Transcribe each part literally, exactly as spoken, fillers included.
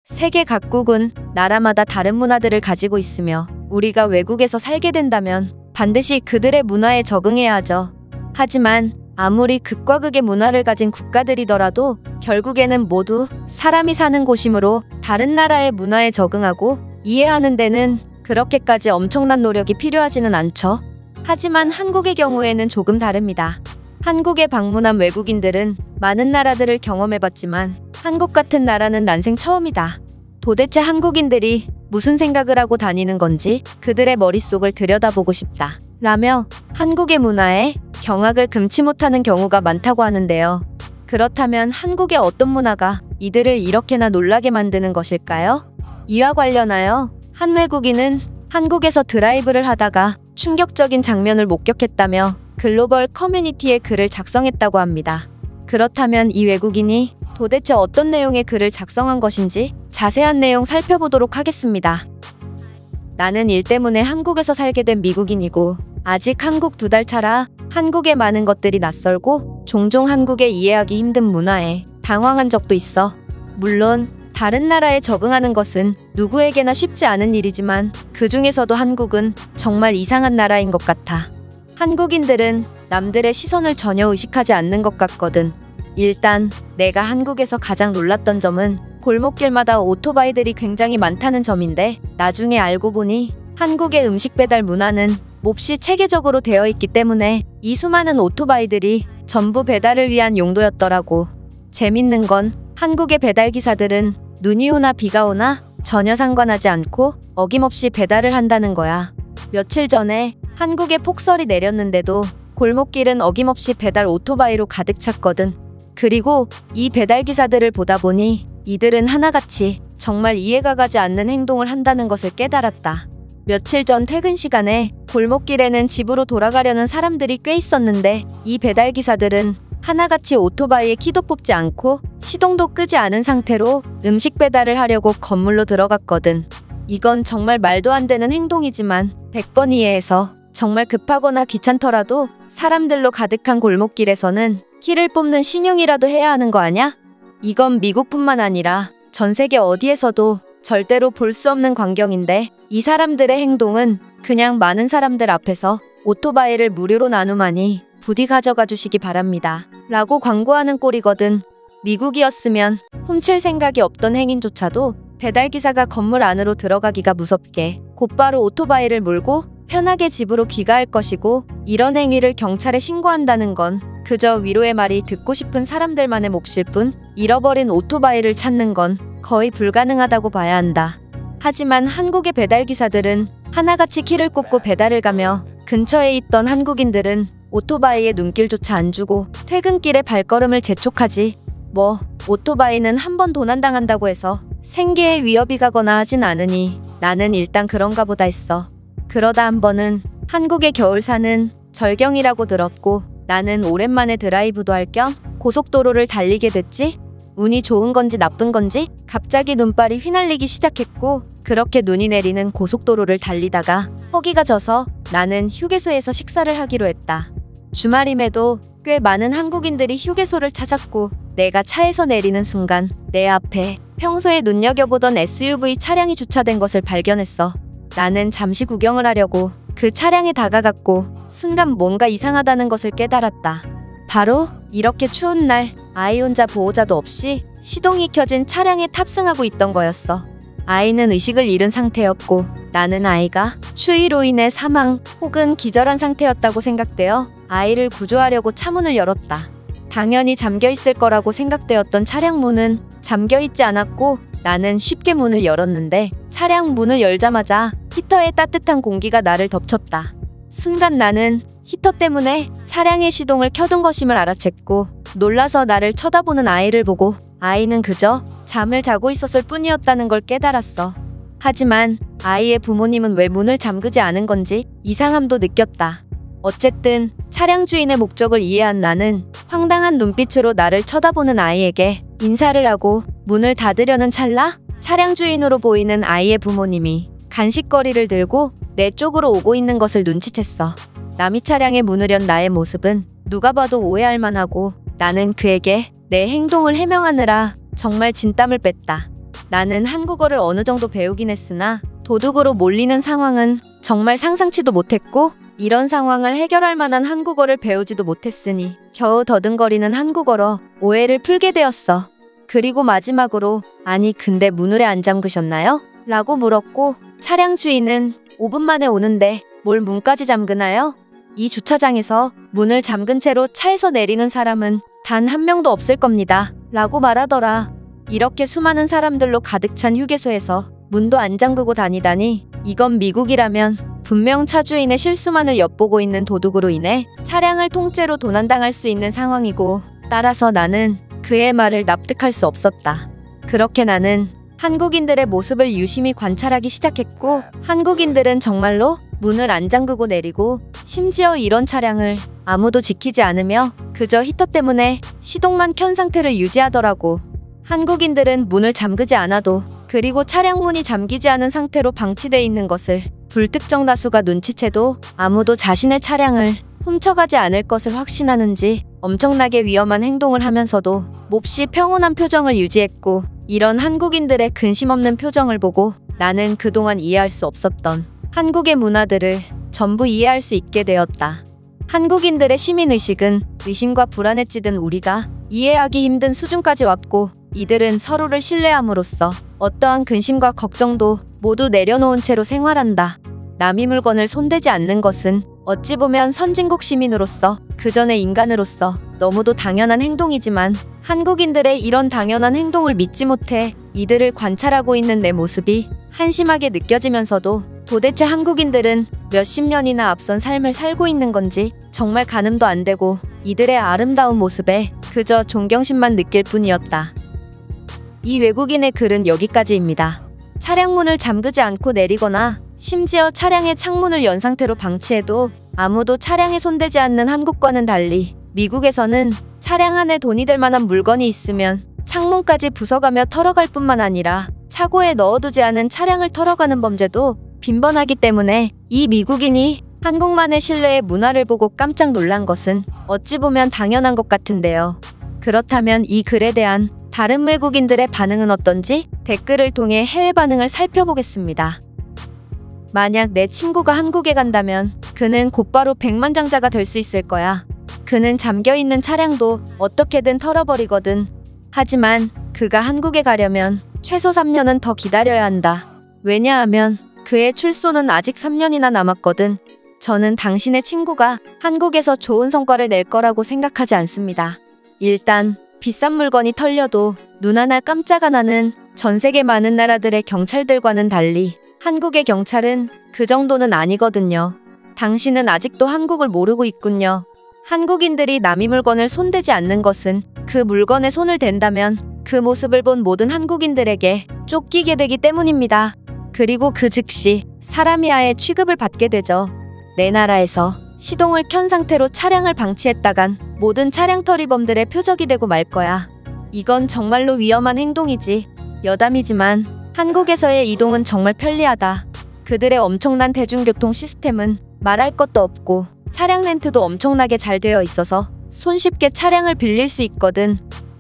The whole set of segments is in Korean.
세계 각국은 나라마다 다른 문화들을 가지고 있으며 우리가 외국에서 살게 된다면 반드시 그들의 문화에 적응해야 하죠. 하지만 아무리 극과 극의 문화를 가진 국가들이더라도 결국에는 모두 사람이 사는 곳이므로 다른 나라의 문화에 적응하고 이해하는 데는 그렇게까지 엄청난 노력이 필요하지는 않죠. 하지만 한국의 경우에는 조금 다릅니다. 한국에 방문한 외국인들은 많은 나라들을 경험해봤지만 한국 같은 나라는 난생 처음이다. 도대체 한국인들이 무슨 생각을 하고 다니는 건지 그들의 머릿속을 들여다보고 싶다. 라며 한국의 문화에 경악을 금치 못하는 경우가 많다고 하는데요. 그렇다면 한국의 어떤 문화가 이들을 이렇게나 놀라게 만드는 것일까요? 이와 관련하여 한 외국인은 한국에서 드라이브를 하다가 충격적인 장면을 목격했다며 글로벌 커뮤니티에 글을 작성했다고 합니다. 그렇다면 이 외국인이 도대체 어떤 내용의 글을 작성한 것인지 자세한 내용 살펴보도록 하겠습니다. 나는 일 때문에 한국에서 살게 된 미국인이고 아직 한국 두 달 차라 한국의 많은 것들이 낯설고 종종 한국에 이해하기 힘든 문화에 당황한 적도 있어. 물론 다른 나라에 적응하는 것은 누구에게나 쉽지 않은 일이지만 그 중에서도 한국은 정말 이상한 나라인 것 같아. 한국인들은 남들의 시선을 전혀 의식하지 않는 것 같거든. 일단 내가 한국에서 가장 놀랐던 점은 골목길마다 오토바이들이 굉장히 많다는 점인데 나중에 알고 보니 한국의 음식 배달 문화는 몹시 체계적으로 되어 있기 때문에 이 수많은 오토바이들이 전부 배달을 위한 용도였더라고. 재밌는 건 한국의 배달기사들은 눈이 오나 비가 오나 전혀 상관하지 않고 어김없이 배달을 한다는 거야. 며칠 전에 한국에 폭설이 내렸는데도 골목길은 어김없이 배달 오토바이로 가득 찼거든. 그리고 이 배달기사들을 보다 보니 이들은 하나같이 정말 이해가 가지 않는 행동을 한다는 것을 깨달았다. 며칠 전 퇴근 시간에 골목길에는 집으로 돌아가려는 사람들이 꽤 있었는데 이 배달기사들은 하나같이 오토바이에 키도 뽑지 않고 시동도 끄지 않은 상태로 음식 배달을 하려고 건물로 들어갔거든. 이건 정말 말도 안 되는 행동이지만 백 번 이해해서 정말 급하거나 귀찮더라도 사람들로 가득한 골목길에서는 키를 뽑는 신용이라도 해야 하는 거 아냐? 이건 미국뿐만 아니라 전 세계 어디에서도 절대로 볼 수 없는 광경인데 이 사람들의 행동은 그냥 많은 사람들 앞에서 오토바이를 무료로 나누마니 부디 가져가 주시기 바랍니다. 라고 광고하는 꼴이거든. 미국이었으면 훔칠 생각이 없던 행인조차도 배달기사가 건물 안으로 들어가기가 무섭게 곧바로 오토바이를 몰고 편하게 집으로 귀가할 것이고 이런 행위를 경찰에 신고한다는 건 그저 위로의 말이 듣고 싶은 사람들만의 몫일 뿐 잃어버린 오토바이를 찾는 건 거의 불가능하다고 봐야 한다. 하지만 한국의 배달기사들은 하나같이 키를 꽂고 배달을 가며 근처에 있던 한국인들은 오토바이에 눈길조차 안 주고 퇴근길에 발걸음을 재촉하지. 뭐 오토바이는 한 번 도난당한다고 해서 생계에 위협이 가거나 하진 않으니 나는 일단 그런가 보다 했어. 그러다 한 번은 한국의 겨울사는 절경이라고 들었고 나는 오랜만에 드라이브도 할 겸 고속도로를 달리게 됐지. 운이 좋은 건지 나쁜 건지 갑자기 눈발이 휘날리기 시작했고 그렇게 눈이 내리는 고속도로를 달리다가 허기가 져서 나는 휴게소에서 식사를 하기로 했다. 주말임에도 꽤 많은 한국인들이 휴게소를 찾았고 내가 차에서 내리는 순간 내 앞에 평소에 눈여겨보던 에스유브이 차량이 주차된 것을 발견했어. 나는 잠시 구경을 하려고 그 차량에 다가갔고 순간 뭔가 이상하다는 것을 깨달았다. 바로 이렇게 추운 날 아이 혼자 보호자도 없이 시동이 켜진 차량에 탑승하고 있던 거였어. 아이는 의식을 잃은 상태였고 나는 아이가 추위로 인해 사망 혹은 기절한 상태였다고 생각되어 아이를 구조하려고 차문을 열었다. 당연히 잠겨있을 거라고 생각되었던 차량 문은 잠겨있지 않았고 나는 쉽게 문을 열었는데 차량 문을 열자마자 히터의 따뜻한 공기가 나를 덮쳤다. 순간 나는 히터 때문에 차량의 시동을 켜둔 것임을 알아챘고 놀라서 나를 쳐다보는 아이를 보고 아이는 그저 잠을 자고 있었을 뿐이었다는 걸 깨달았어. 하지만 아이의 부모님은 왜 문을 잠그지 않은 건지 이상함도 느꼈다. 어쨌든 차량 주인의 목적을 이해한 나는 황당한 눈빛으로 나를 쳐다보는 아이에게 인사를 하고 문을 닫으려는 찰나 차량 주인으로 보이는 아이의 부모님이 간식거리를 들고 내 쪽으로 오고 있는 것을 눈치챘어. 남이 차량에 문을 연 나의 모습은 누가 봐도 오해할 만하고 나는 그에게 내 행동을 해명하느라 정말 진땀을 뺐다. 나는 한국어를 어느 정도 배우긴 했으나 도둑으로 몰리는 상황은 정말 상상치도 못했고 이런 상황을 해결할 만한 한국어를 배우지도 못했으니 겨우 더듬거리는 한국어로 오해를 풀게 되었어. 그리고 마지막으로 아니 근데 문을 왜 안 잠그셨나요? 라고 물었고 차량 주인은 오 분 만에 오는데 뭘 문까지 잠그나요? 이 주차장에서 문을 잠근 채로 차에서 내리는 사람은 단 한 명도 없을 겁니다. 라고 말하더라. 이렇게 수많은 사람들로 가득 찬 휴게소에서 문도 안 잠그고 다니다니 이건 미국이라면 분명 차주인의 실수만을 엿보고 있는 도둑으로 인해 차량을 통째로 도난당할 수 있는 상황이고 따라서 나는 그의 말을 납득할 수 없었다. 그렇게 나는 한국인들의 모습을 유심히 관찰하기 시작했고 한국인들은 정말로 문을 안 잠그고 내리고 심지어 이런 차량을 아무도 지키지 않으며 그저 히터 때문에 시동만 켠 상태를 유지하더라고. 한국인들은 문을 잠그지 않아도 그리고 차량 문이 잠기지 않은 상태로 방치돼 있는 것을 불특정 다수가 눈치채도 아무도 자신의 차량을 훔쳐가지 않을 것을 확신하는지 엄청나게 위험한 행동을 하면서도 몹시 평온한 표정을 유지했고 이런 한국인들의 근심 없는 표정을 보고 나는 그동안 이해할 수 없었던 한국의 문화들을 전부 이해할 수 있게 되었다. 한국인들의 시민의식은 의심과 불안에 찌든 우리가 이해하기 힘든 수준까지 왔고 이들은 서로를 신뢰함으로써 어떠한 근심과 걱정도 모두 내려놓은 채로 생활한다. 남의 물건을 손대지 않는 것은 어찌 보면 선진국 시민으로서 그전의 인간으로서 너무도 당연한 행동이지만 한국인들의 이런 당연한 행동을 믿지 못해 이들을 관찰하고 있는 내 모습이 한심하게 느껴지면서도 도대체 한국인들은 몇십 년이나 앞선 삶을 살고 있는 건지 정말 가늠도 안 되고 이들의 아름다운 모습에 그저 존경심만 느낄 뿐이었다. 이 외국인의 글은 여기까지입니다. 차량 문을 잠그지 않고 내리거나 심지어 차량의 창문을 연 상태로 방치해도 아무도 차량에 손대지 않는 한국과는 달리 미국에서는 차량 안에 돈이 될 만한 물건이 있으면 창문까지 부숴가며 털어갈 뿐만 아니라 차고에 넣어두지 않은 차량을 털어가는 범죄도 빈번하기 때문에 이 미국인이 한국만의 신뢰의 문화를 보고 깜짝 놀란 것은 어찌 보면 당연한 것 같은데요. 그렇다면 이 글에 대한 다른 외국인들의 반응은 어떤지 댓글을 통해 해외 반응을 살펴보겠습니다. 만약 내 친구가 한국에 간다면 그는 곧바로 백만장자가 될 수 있을 거야. 그는 잠겨있는 차량도 어떻게든 털어버리거든. 하지만 그가 한국에 가려면 최소 삼 년은 더 기다려야 한다. 왜냐하면 그의 출소는 아직 삼 년이나 남았거든. 저는 당신의 친구가 한국에서 좋은 성과를 낼 거라고 생각하지 않습니다. 일단 비싼 물건이 털려도 눈 하나 깜짝 안 하는 전 세계 많은 나라들의 경찰들과는 달리 한국의 경찰은 그 정도는 아니거든요. 당신은 아직도 한국을 모르고 있군요. 한국인들이 남의 물건을 손대지 않는 것은 그 물건에 손을 댄다면 그 모습을 본 모든 한국인들에게 쫓기게 되기 때문입니다. 그리고 그 즉시 사람이 아예 취급을 받게 되죠. 내 나라에서 시동을 켠 상태로 차량을 방치했다간 모든 차량 털이범들의 표적이 되고 말 거야. 이건 정말로 위험한 행동이지. 여담이지만 한국에서의 이동은 정말 편리하다. 그들의 엄청난 대중교통 시스템은 말할 것도 없고 차량 렌트도 엄청나게 잘 되어 있어서 손쉽게 차량을 빌릴 수 있거든.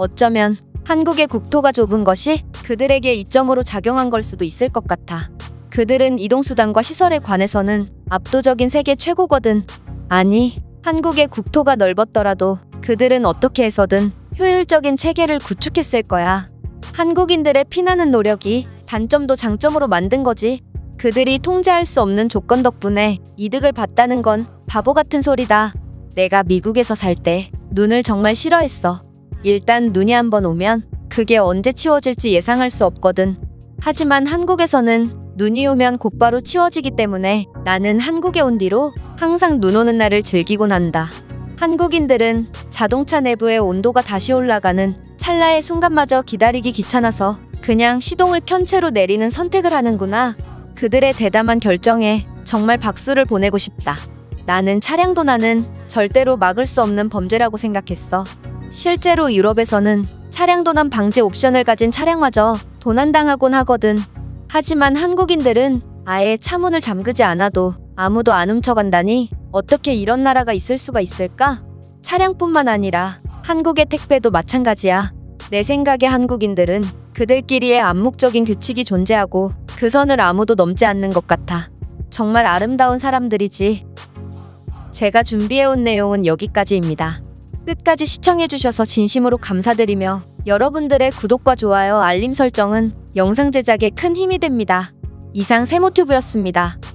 어쩌면 한국의 국토가 좁은 것이 그들에게 이점으로 작용한 걸 수도 있을 것 같아. 그들은 이동수단과 시설에 관해서는 압도적인 세계 최고거든. 아니, 한국의 국토가 넓었더라도 그들은 어떻게 해서든 효율적인 체계를 구축했을 거야. 한국인들의 피나는 노력이 단점도 장점으로 만든 거지. 그들이 통제할 수 없는 조건 덕분에 이득을 봤다는 건 바보 같은 소리다. 내가 미국에서 살 때 눈을 정말 싫어했어. 일단 눈이 한번 오면 그게 언제 치워질지 예상할 수 없거든. 하지만 한국에서는 눈이 오면 곧바로 치워지기 때문에 나는 한국에 온 뒤로 항상 눈 오는 날을 즐기곤 한다. 한국인들은 자동차 내부의 온도가 다시 올라가는 찰나의 순간마저 기다리기 귀찮아서 그냥 시동을 켠 채로 내리는 선택을 하는구나. 그들의 대담한 결정에 정말 박수를 보내고 싶다. 나는 차량 도난은 절대로 막을 수 없는 범죄라고 생각했어. 실제로 유럽에서는 차량 도난 방지 옵션을 가진 차량마저 도난당하곤 하거든. 하지만 한국인들은 아예 차문을 잠그지 않아도 아무도 안 훔쳐간다니 어떻게 이런 나라가 있을 수가 있을까? 차량뿐만 아니라 한국의 택배도 마찬가지야. 내 생각에 한국인들은 그들끼리의 암묵적인 규칙이 존재하고 그 선을 아무도 넘지 않는 것 같아. 정말 아름다운 사람들이지. 제가 준비해온 내용은 여기까지입니다. 끝까지 시청해주셔서 진심으로 감사드리며 여러분들의 구독과 좋아요, 알림 설정은 영상 제작에 큰 힘이 됩니다. 이상 세모튜브였습니다.